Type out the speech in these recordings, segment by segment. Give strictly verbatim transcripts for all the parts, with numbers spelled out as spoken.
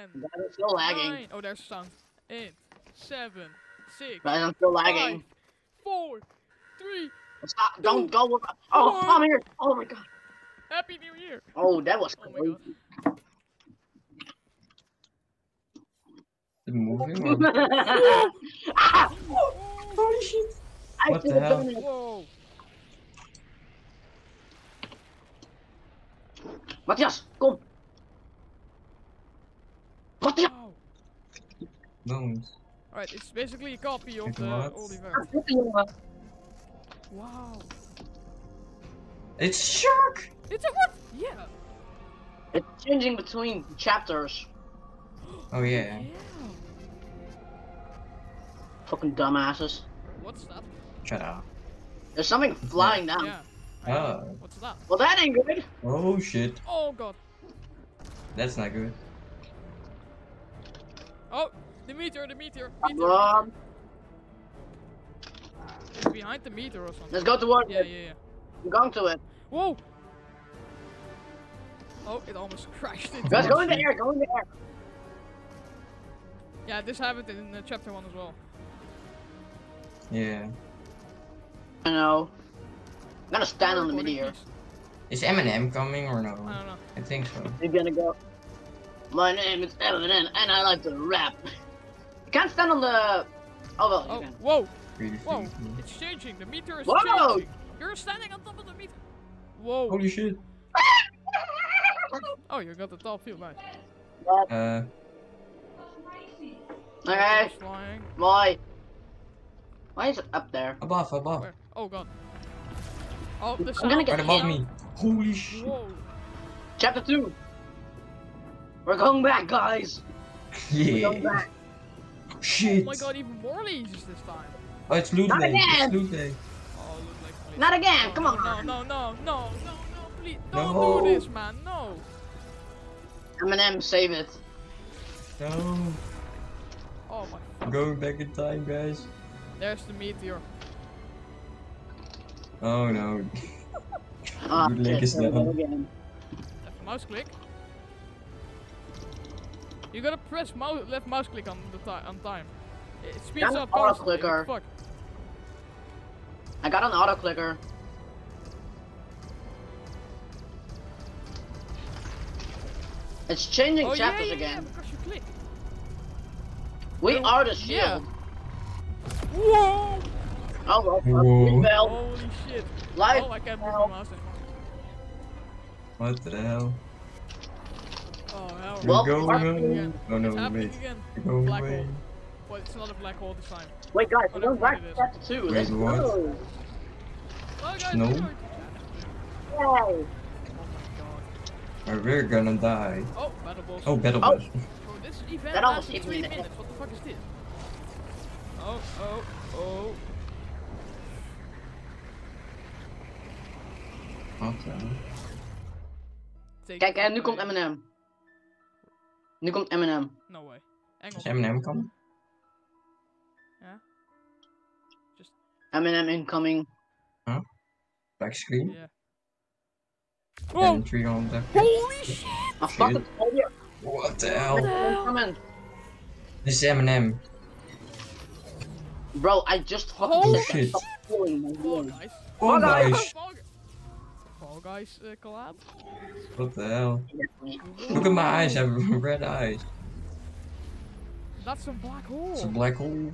Guys, I'm still lagging. nine. Oh, there's sound. Eight, seven, six, Guys, I'm still lagging. five, four, three. Stop! two, Don't go. With... Oh, one. I'm here. Oh my god. Happy New Year. Oh, that was Oh my crazy. god. Is it moving or? Ah! Holy shit! I What the should've hell? done it. Whoa. Matthias, kom. Matthias. Wow. Don't. Alright, it's basically a copy of Wait, the what? Oliver. jongen. Wow. It's shark! It's a what? Yeah. It's changing between chapters. Oh yeah. Yeah. Fucking dumbasses. What's that? Shut up. There's something flying down. Yeah. Oh. What's that? Well, that ain't good. Oh shit. Oh god. That's not good. Oh, the meteor, the meteor, meteor. Um, It's behind the meteor or something. let's go towards Yeah, it. yeah, yeah. I'm going to it. Whoa! Oh, it almost crashed into Guys, us. go in the air. Go in the air. Yeah, this happened in uh, chapter one as well. Yeah. I know. I'm gonna stand on the Recording, meteor. please. Is Eminem coming or no? I don't know. I think so. You're gonna go. My name is Eminem, and I like to rap. You can't stand on the. Oh well, Oh, you can. whoa! Really Whoa! freaky. It's changing. The meteor is Whoa! changing. You're standing on top of the meteor. Whoa! Holy shit. Oh, you got the top view, nice. Uh. Okay. It's flying. Why? Why is it up there? Above, above. Where? Oh god. Oh, the I'm sound. gonna get Right above hit. me. Holy shit. Whoa! Chapter two. We're going back, guys. We're going Yeah. back. Oh Shit. my god, even more leases this time. Oh, it's loot Not day. again. It's loot day. Oh, look like please. Not again. No, Come no, on. No, no, no, no, no, no, please. Don't No. do this, man. No. Eminem, save it. No. Oh my. I'm going back in time, guys. There's the meteor. Oh no. Ah, Good leg shit, is there we go down. again. Left mouse click. You gotta press mouse left mouse click on the time on time. It speeds Got an up auto constantly. clicker. Fuck. I got an auto clicker. It's changing Oh yeah, chapters yeah, yeah, again. because you click. We Oh, are the yeah. shield. Whoa! Oh well, Whoa. we fell. Holy shit! Life. Oh, I can't move fell. the mouse anymore. What the hell? Oh hell. We're Well, It's going happening on. again. Oh no, It's happening wait. again. We're going Black away. hole. Well, it's not a black hole this time. Wait, guys, Oh, we're never going back mind, to it is. chapter two. Wait, Let's what? go. Oh guys, No. we're going to- Yay. Oh my god. Or we're gonna die. Oh, battle balls. Oh, battle Oh. bus. Bro, this event That almost lasted hit me three in the head. minutes. What the fuck is this? Oh, oh, oh. What the hell? Take Kijk, it en nu away. komt Eminem. Nu komt Eminem. No way. Is Engels. Eminem coming? Yeah. Just Eminem incoming. Back screen? yeah. And Whoa! three on the. Holy shit! Ah, fuck Shit. it. Oh, yeah. What the What hell? the hell? Incoming. This is Eminem. Bro, I just fucking Holy said that. shit. Stop pulling my Fall word. guys. Oh guys. guys. Fall, Gu- Fall guys uh, collab. What the hell? Look at my eyes. I have red eyes. That's a black hole. It's a black hole.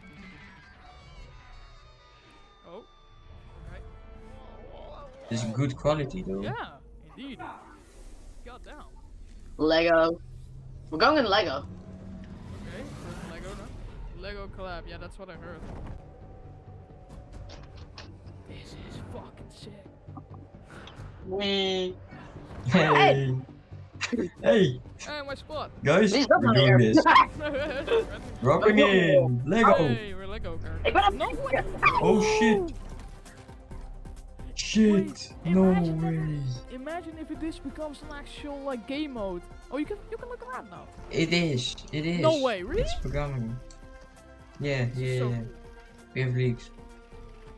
Oh. Right. It's good quality though. Yeah, indeed. God damn. Lego. We're going in Lego. Okay, first Lego, no? Lego collab, yeah, that's what I heard. This is fucking sick. We. Hey. Hey, Hey, my spot. guys, He's we're not doing here. this. Dropping in. Lego. Hey, we're Lego Ik characters. ben op. No way! Oh shit. Shit. Wait, No imagine way. Imagine if this becomes an actual like game mode. Oh, you can you can look around now. It is. It is. No way, really? It's programming. Yeah, yeah, So yeah. We have leaks.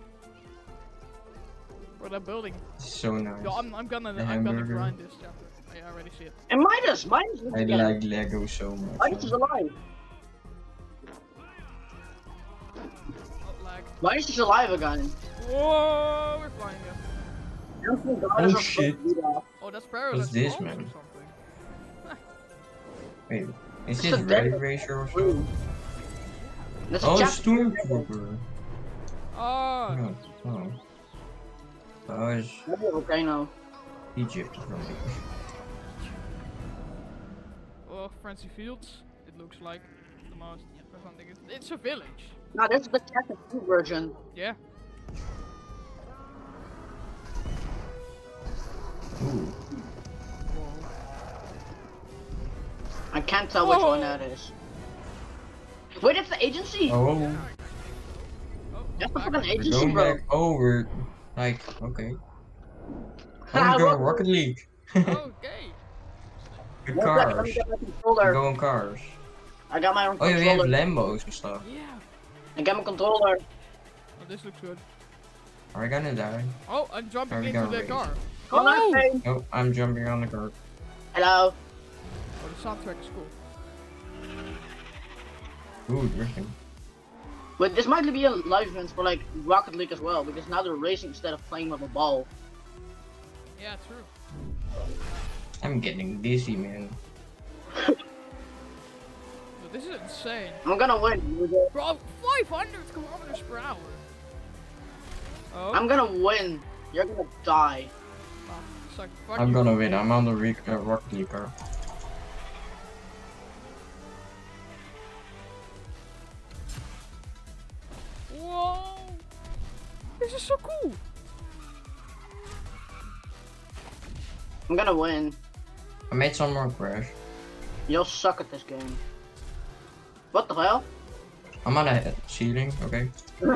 For that building. It's so nice. Yo, I'm I'm gonna The I'm gonna hamburger. grind this chapter. I Yeah, I already see it. And Midas, Midas is I again. like Lego so much. Midas is alive. Oh, lag. Midas is alive again. Whoa, we're flying again. Oh, shit. Oh, that's Paradise What's this, Lost or man? something. Wait, is It's this a Ray dead- Racer or so? That's a Oh, chapter. Stormtrooper. Oh, Oh, oh. Oh, it's Maybe a volcano. Egypt or something. oh, Fancy Fields. It looks like the most. Or something. It's, it's a village. No, this is the chapter two version. Yeah. Ooh. I can't tell which Whoa. one that is. Wait, it's the agency. Oh, Oh, That's the back. fucking we're agency, going bro. back. Oh, we're like, okay. Ah, I'm going Rocket Rocket League. Okay. The One second, let cars. me get my We're controller. going cars. I got my own Oh yeah, we have controller. Lambos and stuff. Yeah. I got my controller. Oh, this looks good. Are we gonna die? Oh, I'm jumping Are we into gonna the race? car. Oh, Oh! nice. Oh, I'm jumping on the car. Hello. Oh, the soundtrack is cool. Ooh, drifting. But this might be a live event for like Rocket League as well, because now they're racing instead of playing with a ball. Yeah, true. I'm getting dizzy, man. But this is insane. I'm gonna win. Bro, five hundred kilometers per hour. Oh, I'm gonna win. You're gonna die. oh, it's like, fuck I'm you. gonna win. I'm on the re uh, Rocket League car. Whoa! This is so cool. I'm gonna win. I made some more crash. You'll suck at this game. What the hell? I'm on a ceiling, okay?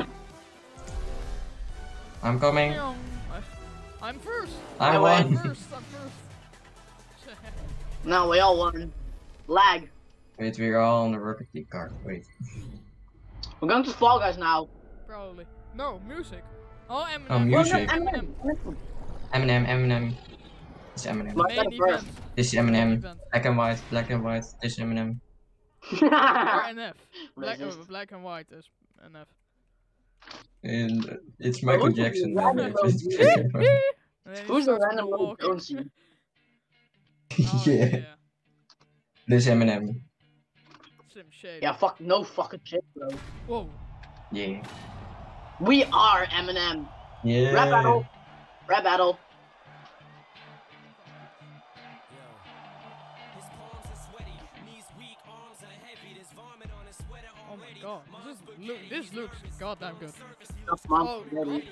I'm coming. I- I'm first. I I won. First, I'm first. No, we all won. Lag. Wait, we're all on the Rocket League car. Wait. We're going to Fall Guys now. Probably. No, music. Oh, Eminem. Oh, music. Eminem. Eminem, Eminem. This is Eminem. My- Main gotta event. first. This is Main Eminem. event. Black and white, black and white. This is Eminem. R N F. Black, uh, Racist. black and white is N F. And uh, it's Michael who's the Jackson. random uh, it's- road And then he Who's the starts random road walking. Jonesy? Oh, yeah. yeah. This is Eminem. Slim Shady. Yeah, fuck, no fucking shit, bro. Whoa. Yeah. We are Eminem. Yeah. Rap battle. Rap battle. Oh my god. This, is, look, this looks goddamn good. That's mom. Oh, Ready.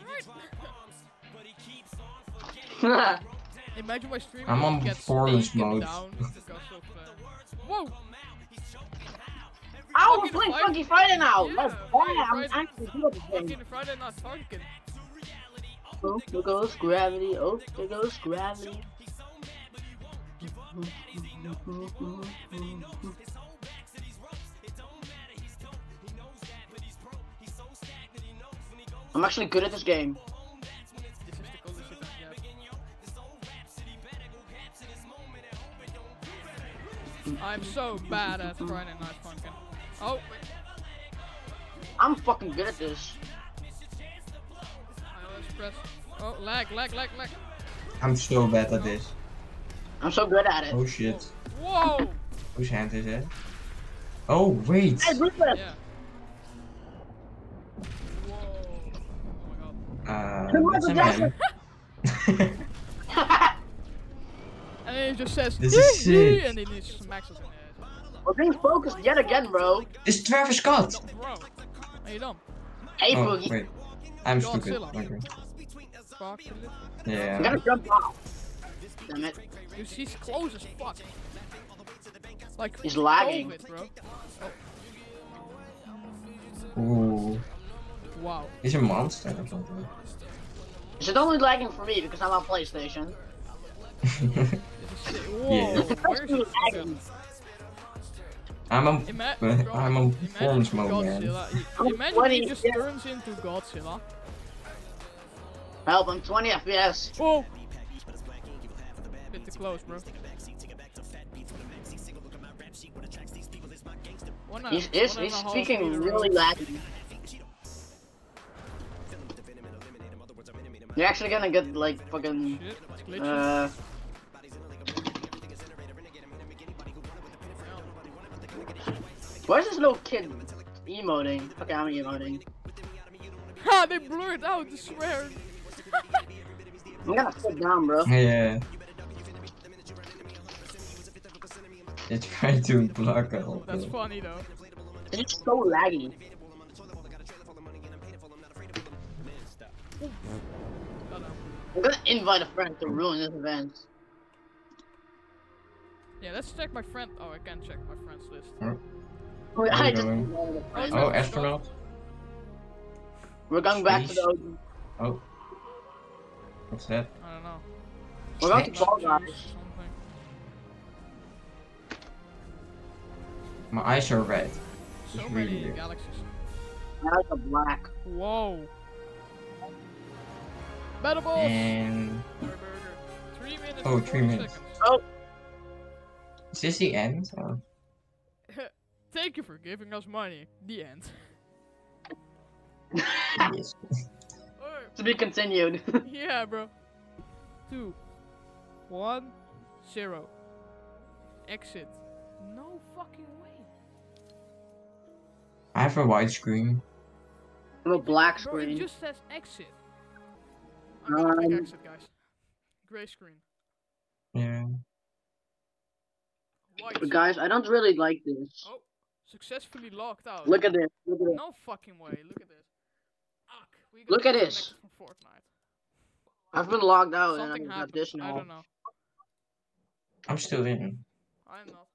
copyright. Imagine my stream I'm on gets performance taken mode. down because of. Uh... Whoa! Ow, we're Fucking playing Friday- Funky Friday now. Yeah, Let's Friday- play. I'm Friday- actually good at this game. Fucking Friday Night Funkin'. Oh, there goes gravity. Oh, there goes gravity. I'm actually good at this game. This is the coolest shit I've yet. I'm so bad at Friday Night Funkin'. Oh, wait. I'm fucking good at this. I always press. Oh, lag, lag, lag, lag. I'm so bad at this. I'm so good at it. Oh shit. Whoa! Whose hand is it? Oh wait. Hey, Rufus! Yeah. Whoa. Oh my god. Uh, Hey, that's Michael Eminem. And then he just says, This is "Yee, yee," sick. and then he just smacks us in the head. We're being focused yet again, bro. It's Travis Scott. Bro, are you dumb? Hey, Oh Boogie. wait. I'm stupid. Godzilla. Okay. Fuck. I'm Yeah. gonna jump off. Damn it. Dude, he's close as fuck. Like, He's lagging. COVID, bro. Ooh. Wow. He's a monster or something. Is it only lagging for me because I'm on PlayStation? This is sick. Whoa. Yeah. Where is he? Lagging. I'm on. Ima uh, I'm on performance imagine mode, man. Godzilla. He- I'm Imagine twenty, he just yeah. turns into Godzilla. Help, I'm twenty F P S. Whoa! Bit too close, bro. One and- He's, he's, one and he's a half speaking meter really rope. laggy. You're actually gonna get like fucking Shit, it's glitchy. uh. Why is this little kid emoting? Okay, I'm emoting. Ha! They blurred out. I swear. I'm gonna sit down, bro. Yeah. They try to block it all. That's funny though. It's so laggy. Oh no. I'm gonna invite a friend to ruin this event. Yeah, let's check my friend. Oh, I can't check my friends list. Oh, Wait, Where I you just going? invited a friend. Oh, astronaut. We're going back to the O G. Oh. What's that? I don't know. We're going to Fall Juice, Guys. something. My eyes are red. So It's many really weird. galaxies. I like the black. Whoa. Battle balls. And Burger. Three minutes. Oh, and three forty minutes. seconds. Oh, is this the end? Oh. Thank you for giving us money. The end. Yes. Alright. to be continued. Yeah, bro. Two. One. Zero. Exit. No fucking way. I have a white screen. I'm a black Bro, it screen. just says exit. I'm gonna click Um, exit, guys. Gray screen. Yeah. White. But guys, I don't really like this. Oh, successfully locked out. Look at this. Look at this. No fucking way. Look at this. Fuck. We got Look at disconnected this. from Fortnite. I've been logged out Something and I got happened. this I now. don't know. I'm still in. I'm not.